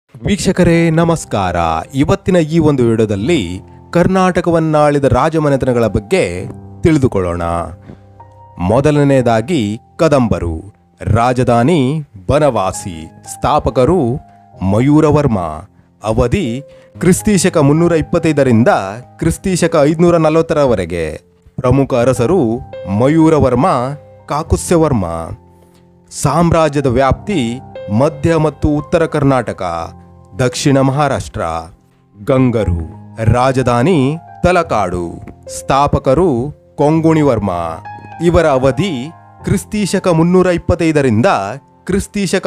ವೀಕ್ಷಕರೇ ನಮಸ್ಕಾರ. ಇವತ್ತಿನ ಈ ಒಂದು ವಿಡಿಯೋದಲ್ಲಿ ಕರ್ನಾಟಕವನ್ನಾಳಿದ ರಾಜಮನೆತನಗಳ ಬಗ್ಗೆ ತಿಳಿದುಕೊಳ್ಳೋಣ. ಮೊದಲನೆಯದಾಗಿ ಕದಂಬರು. ರಾಜಧಾನಿ ಬನವಾಸಿ. ಸ್ಥಾಪಕರು ಮಯೂರವರ್ಮ. ಅವಧಿ ಕ್ರಿಸ್ತಿಶಕ 325ರಿಂದ ಕ್ರಿಸ್ತಿಶಕ 540ರವರೆಗೆ. ಪ್ರಮುಖ ಅರಸರು ಮಯೂರವರ್ಮ, ಕಾಕುತ್ಸ್ಯವರ್ಮ. ಸಾಮ್ರಾಜ್ಯದ ವ್ಯಾಪ್ತಿ ಮಧ್ಯ ಮತ್ತು ಉತ್ತರ ಕರ್ನಾಟಕ, ದಕ್ಷಿಣ ಮಹಾರಾಷ್ಟ್ರ. ಗಂಗರು. ರಾಜಧಾನಿ ತಲಕಾಡು. ಸ್ಥಾಪಕರು ಕೊಂಗುಣಿವರ್ಮ. ಇವರ ಅವಧಿ ಕ್ರಿಸ್ತಿಶಕ 325ರಿಂದ ಕ್ರಿಸ್ತಿಶಕ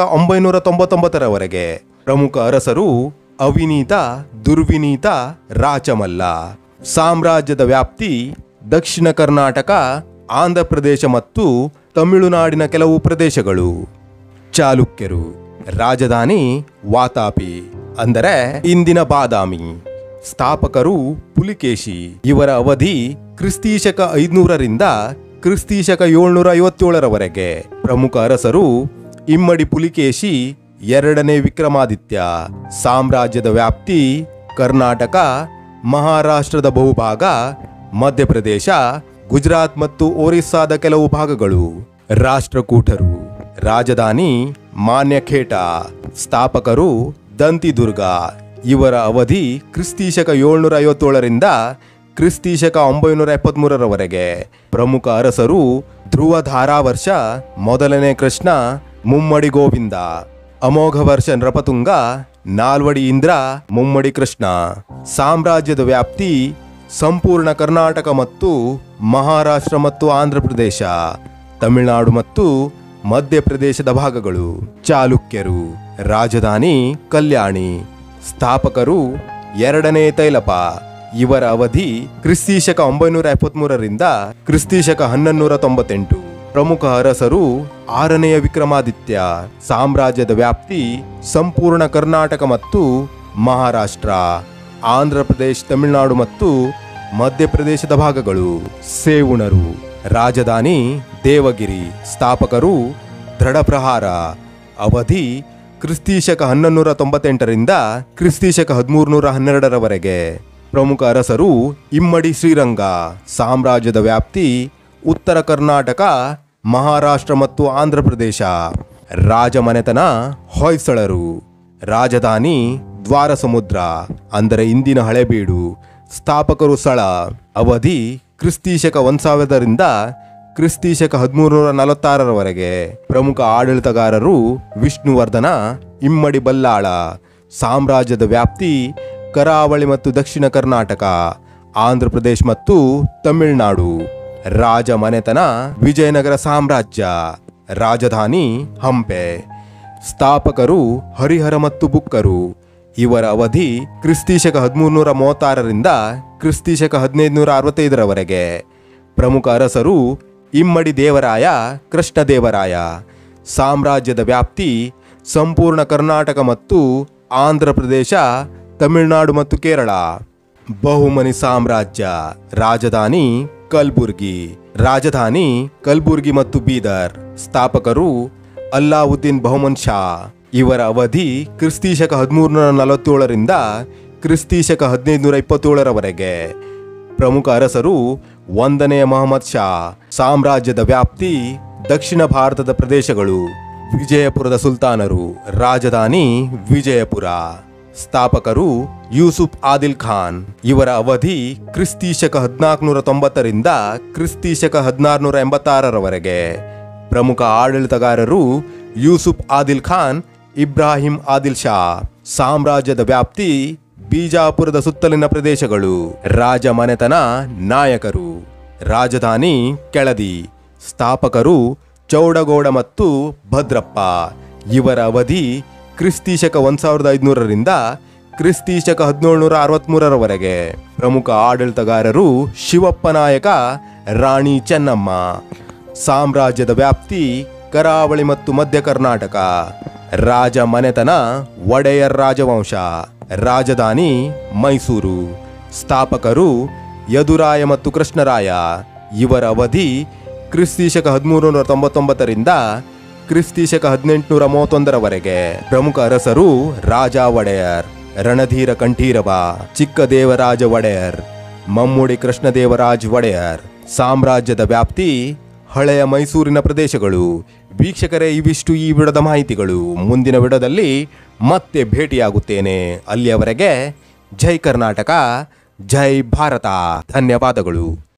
999ರವರೆಗೆ. ಪ್ರಮುಖ ಅರಸರು ಅವಿನೀತ, ದುರ್ವಿನೀತ, ರಾಚಮಲ್ಲ. ಸಾಮ್ರಾಜ್ಯದ ವ್ಯಾಪ್ತಿ ದಕ್ಷಿಣ ಕರ್ನಾಟಕ, ಆಂಧ್ರ ಪ್ರದೇಶ ಮತ್ತು ತಮಿಳುನಾಡಿನ ಕೆಲವು ಪ್ರದೇಶಗಳು. ಚಾಲುಕ್ಯರು. ರಾಜಧಾನಿ ವಾತಾಪಿ, ಅಂದರೆ ಇಂದಿನ ಬಾದಾಮಿ. ಸ್ಥಾಪಕರು ಪುಲಿಕೇಶಿ. ಇವರ ಅವಧಿ ಕ್ರಿಸ್ತಿಶಕ 500ರಿಂದ ಕ್ರಿಸ್ತಿಶಕ 757ರವರೆಗೆ. ಪ್ರಮುಖ ಅರಸರು ಇಮ್ಮಡಿ ಪುಲಿಕೇಶಿ, ಎರಡನೇ ವಿಕ್ರಮಾದಿತ್ಯ. ಸಾಮ್ರಾಜ್ಯದ ವ್ಯಾಪ್ತಿ ಕರ್ನಾಟಕ, ಮಹಾರಾಷ್ಟ್ರದ ಬಹುಭಾಗ, ಮಧ್ಯಪ್ರದೇಶ, ಗುಜರಾತ್ ಮತ್ತು ಒರಿಸ್ಸಾದ ಕೆಲವು ಭಾಗಗಳು. ರಾಷ್ಟ್ರಕೂಟರು. ರಾಜಧಾನಿ ಮಾನ್ಯಖೇಟ. ಸ್ಥಾಪಕರು ದಂತಿದುರ್ಗ. ಇವರ ಅವಧಿ ಕ್ರಿಸ್ತಿಶಕ 757ರಿಂದ ಕ್ರಿಸ್ತಿಶಕ 973ರವರೆಗೆ. ಪ್ರಮುಖ ಅರಸರು ಧ್ರುವಧಾರಾವರ್ಷ, ಮೊದಲನೇ ಕೃಷ್ಣ, ಮುಮ್ಮಡಿ ಗೋವಿಂದ, ಅಮೋಘ ವರ್ಷ ನೃಪತುಂಗ, ನಾಲ್ವಡಿ ಇಂದ್ರ, ಮುಮ್ಮಡಿ ಕೃಷ್ಣ. ಸಾಮ್ರಾಜ್ಯದ ವ್ಯಾಪ್ತಿ ಸಂಪೂರ್ಣ ಕರ್ನಾಟಕ ಮತ್ತು ಮಹಾರಾಷ್ಟ್ರ ಮತ್ತು ಆಂಧ್ರ ಪ್ರದೇಶ, ತಮಿಳುನಾಡು ಮತ್ತು ಮಧ್ಯಪ್ರದೇಶದ ಭಾಗಗಳು. ಚಾಲುಕ್ಯರು. ರಾಜಧಾನಿ ಕಲ್ಯಾಣಿ. ಸ್ಥಾಪಕರು ಎರಡನೇ ತೈಲಪ. ಇವರ ಅವಧಿ ಕ್ರಿಸ್ತಿಶಕ 973ರಿಂದ ಕ್ರಿಸ್ತಿಶಕ 1198. ಪ್ರಮುಖ ಅರಸರು ಆರನೆಯ ವಿಕ್ರಮಾದಿತ್ಯ. ಸಾಮ್ರಾಜ್ಯದ ವ್ಯಾಪ್ತಿ ಸಂಪೂರ್ಣ ಕರ್ನಾಟಕ ಮತ್ತು ಮಹಾರಾಷ್ಟ್ರ, ಆಂಧ್ರ ಪ್ರದೇಶ, ತಮಿಳುನಾಡು ಮತ್ತು ಮಧ್ಯಪ್ರದೇಶದ ಭಾಗಗಳು. ಸೇವುಣರು. ರಾಜಧಾನಿ ದೇವಗಿರಿ. ಸ್ಥಾಪಕರು ದೃಢಪ್ರಹಾರ. ಅವಧಿ ಕ್ರಿಸ್ತಿಶಕ 1198ರಿಂದ ಕ್ರಿಸ್ತಿಶಕ 1312ರವರೆಗೆ. ಪ್ರಮುಖ ಅರಸರು ಇಮ್ಮಡಿ ಶ್ರೀರಂಗ. ಸಾಮ್ರಾಜ್ಯದ ವ್ಯಾಪ್ತಿ ಉತ್ತರ ಕರ್ನಾಟಕ, ಮಹಾರಾಷ್ಟ್ರ ಮತ್ತು ಆಂಧ್ರ ಪ್ರದೇಶ. ರಾಜಮನೆತನ ಹೊಯ್ಸಳರು. ರಾಜಧಾನಿ ದ್ವಾರಸಮುದ್ರ, ಅಂದರೆ ಇಂದಿನ ಹಳೆಬೀಡು. ಸ್ಥಾಪಕರು ಸಳ. ಅವಧಿ ಕ್ರಿಸ್ತಿಶಕ 1000ರಿಂದ ಕ್ರಿಸ್ತಿಶಕ 1346ರವರೆಗೆ. ಪ್ರಮುಖ ಆಡಳಿತಗಾರರು ವಿಷ್ಣುವರ್ಧನ, ಇಮ್ಮಡಿ ಬಲ್ಲಾಳ. ಸಾಮ್ರಾಜ್ಯದ ವ್ಯಾಪ್ತಿ ಕರಾವಳಿ ಮತ್ತು ದಕ್ಷಿಣ ಕರ್ನಾಟಕ, ಆಂಧ್ರ ಪ್ರದೇಶ ಮತ್ತು ತಮಿಳುನಾಡು. ರಾಜಮನೆತನ ವಿಜಯನಗರ ಸಾಮ್ರಾಜ್ಯ. ರಾಜಧಾನಿ ಹಂಪೆ. ಸ್ಥಾಪಕರು ಹರಿಹರ ಮತ್ತು ಬುಕ್ಕರು. ಇವರ ಅವಧಿ ಕ್ರಿಸ್ತಿಶಕ 1336ರಿಂದ ಕ್ರಿಸ್ತಿಶಕ 1565ರವರೆಗೆ. ಪ್ರಮುಖ ಅರಸರು ಇಮ್ಮಡಿ ದೇವರಾಯ, ಕೃಷ್ಣದೇವರಾಯ. ಸಾಮ್ರಾಜ್ಯದ ವ್ಯಾಪ್ತಿ ಸಂಪೂರ್ಣ ಕರ್ನಾಟಕ ಮತ್ತು ಆಂಧ್ರ ಪ್ರದೇಶ, ತಮಿಳುನಾಡು ಮತ್ತು ಕೇರಳ. ಬಹುಮನಿ ಸಾಮ್ರಾಜ್ಯ. ರಾಜಧಾನಿ ಕಲ್ಬುರ್ಗಿ. ರಾಜಧಾನಿ ಕಲ್ಬುರ್ಗಿ ಮತ್ತು ಬೀದರ್. ಸ್ಥಾಪಕರು ಅಲ್ಲಾವುದ್ದೀನ್ ಬಹುಮನ್ ಶಾ. ಇವರ ಅವಧಿ ಕ್ರಿಸ್ತಿಶಕ 1347ರಿಂದ ಕ್ರಿಸ್ತಿಶಕ 1527ರವರೆಗೆ. ಪ್ರಮುಖ ಅರಸರು ಒಂದನೆಯ ಮಹಮ್ಮದ್ ಶಾ. ಸಾಮ್ರಾಜ್ಯದ ವ್ಯಾಪ್ತಿ ದಕ್ಷಿಣ ಭಾರತದ ಪ್ರದೇಶಗಳು. ವಿಜಯಪುರದ ಸುಲ್ತಾನರು. ರಾಜಧಾನಿ ವಿಜಯಪುರ. ಸ್ಥಾಪಕರು ಯೂಸುಫ್ ಆದಿಲ್ ಖಾನ್. ಇವರ ಅವಧಿ ಕ್ರಿಸ್ತಿಶಕ 1490ರಿಂದ ಕ್ರಿಸ್ತಿಶಕ 1686ರವರೆಗೆ. ಪ್ರಮುಖ ಆಡಳಿತಗಾರರು ಯೂಸುಫ್ ಆದಿಲ್ ಖಾನ್, ಇಬ್ರಾಹಿಂ ಆದಿಲ್ ಶಾ. ಸಾಮ್ರಾಜ್ಯದ ವ್ಯಾಪ್ತಿ ಬಿಜಾಪುರದ ಸುತ್ತಲಿನ ಪ್ರದೇಶಗಳು. ರಾಜಮನೆತನ ನಾಯಕರು. ರಾಜಧಾನಿ ಕೆಳದಿ. ಸ್ಥಾಪಕರು ಚೌಡಗೌಡ ಮತ್ತು ಭದ್ರಪ್ಪ. ಇವರ ಅವಧಿ ಕ್ರಿಸ್ತಿಶಕ 1500ರಿಂದ ಕ್ರಿಸ್ತಿಶಕ 1763ರವರೆಗೆ. ಪ್ರಮುಖ ಆಡಳಿತಗಾರರು ಶಿವಪ್ಪ ನಾಯಕ, ರಾಣಿ ಚೆನ್ನಮ್ಮ. ಸಾಮ್ರಾಜ್ಯದ ವ್ಯಾಪ್ತಿ ಕರಾವಳಿ ಮತ್ತು ಮಧ್ಯ ಕರ್ನಾಟಕ. ರಾಜಮನೆತನ ಒಡೆಯರ್ ರಾಜವಂಶ. ರಾಜಧಾನಿ ಮೈಸೂರು. ಸ್ಥಾಪಕರು ಯದುರಾಯ ಮತ್ತು ಕೃಷ್ಣರಾಯ. ಇವರ ಅವಧಿ ಕ್ರಿಸ್ತಿಶಕ 1399ರಿಂದ ಕ್ರಿಸ್ತಿಶಕ 1831ರವರೆಗೆ ಪ್ರಮುಖ ಅರಸರು ರಾಜ ಒಡೆಯರ್, ರಣಧೀರ ಕಂಠೀರವ, ಚಿಕ್ಕದೇವರಾಜ ಒಡೆಯರ್, ಮಮ್ಮುಡಿ ಕೃಷ್ಣದೇವರಾಜ್ ಒಡೆಯರ್. ಸಾಮ್ರಾಜ್ಯದ ವ್ಯಾಪ್ತಿ ಹಳೆಯ ಮೈಸೂರಿನ ಪ್ರದೇಶಗಳು. ವೀಕ್ಷಕರೇ, ಇವಿಷ್ಟು ಈ ವಿಡದ ಮಾಹಿತಿಗಳು. ಮುಂದಿನ ವಿಡದಲ್ಲಿ ಮತ್ತೆ ಭೇಟಿಯಾಗುತ್ತೇನೆ. ಅಲ್ಲಿಯವರೆಗೆ ಜೈ ಕರ್ನಾಟಕ, ಜೈ ಭಾರತ. ಧನ್ಯವಾದಗಳು.